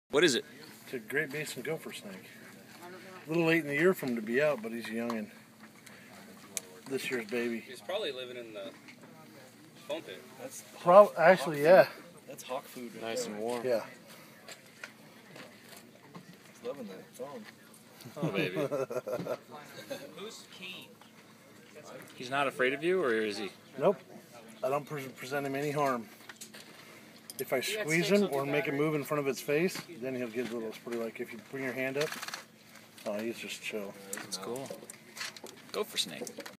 What is it? It's a Great Basin gopher snake. A little late in the year for him to be out, but he's young and this year's baby. He's probably living in the foam pit. That's actually, yeah. That's hawk food. Right Nice there. and warm. Yeah. He's loving that foam. Oh, baby. Who's Keen? He's not afraid of you, or is he? Nope. I don't present him any harm. If I squeeze him or make him move in front of its face, then he'll get a little pretty. Like if you bring your hand up, oh, he's just chill. That's cool. Gopher snake.